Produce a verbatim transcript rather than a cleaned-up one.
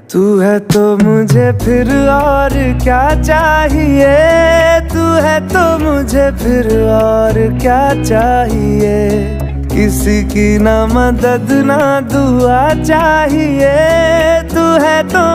तू है तो मुझे फिर और क्या चाहिए, तू है तो मुझे फिर और क्या चाहिए। किसी की ना मदद ना दुआ चाहिए, तू है तो